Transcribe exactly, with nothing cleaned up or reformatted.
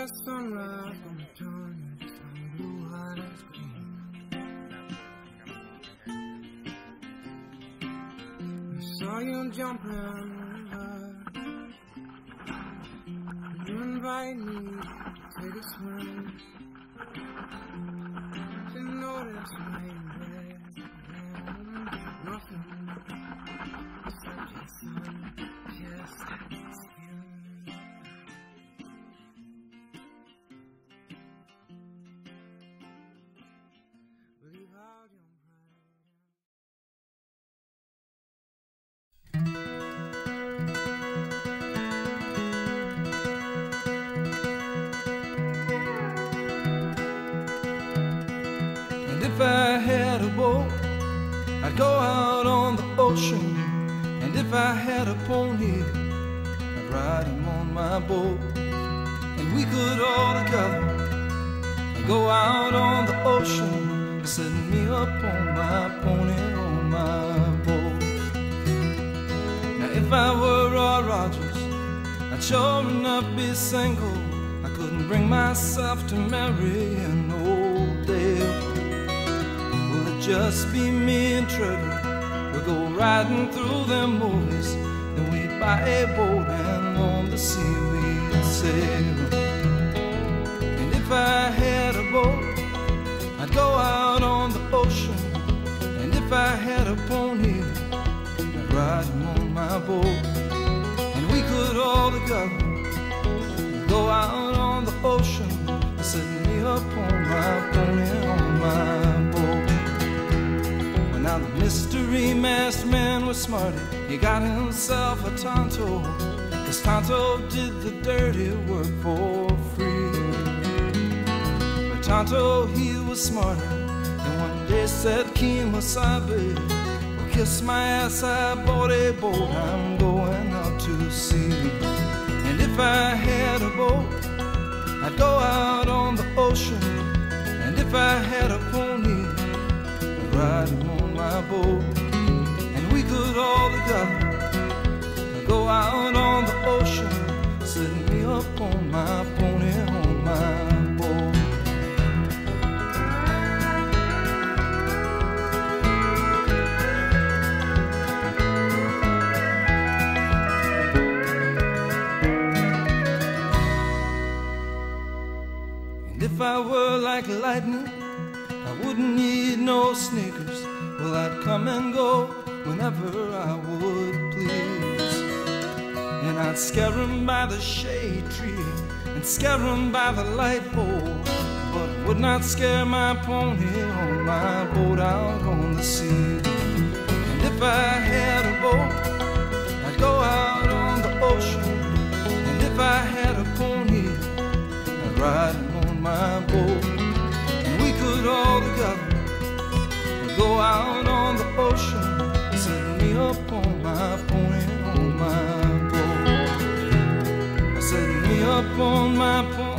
a sunrise on the turn, it's like blue white ice cream. I saw you jumping in the river. You invite me to take a swim. Didn't notice laying there, and nothing except your sun just had its skin. Leave out your If I had a boat, I'd go out on the ocean. And if I had a pony, I'd ride him on my boat. And we could all together go out on the ocean, setting me up on my pony, on my boat. Now if I were Roy Rogers, I'd sure enough be single. I couldn't bring myself to marry an old Dale. Just be me and Trevor. We'll go riding through them movies, then we'd buy a boat and on the sea we'd sail. And if I had a boat, I'd go out on the ocean. And if I had a pony, I'd ride him on my boat. And we could all together go out on the ocean, setting me up on my pony, on my boat. Now the mystery masked man was smarty. He got himself a Tonto, 'cause Tonto did the dirty work for free. But Tonto, he was smarter, and one day said, Kemosabe, well, kiss my ass, I bought a boat, I'm going out to sea. And if I had a boat, I'd go out on the ocean. And if I had a pony, I'd ride him on my boat. And we could all together go out on the ocean, setting me up on my pony, on my boat. And if I were like lightning, I wouldn't need no sneakers. Well, I'd come and go whenever I would please. And I'd scare 'em by the shade tree and scare 'em by the light pole, but I would not scare my pony on my boat out on the sea. And if I had a boat, I'd go out on the ocean. And if I had a pony, I'd ride him on my boat. And we could all together go out on the ocean, setting me up on my pony, on my boat. Setting me up on my pony.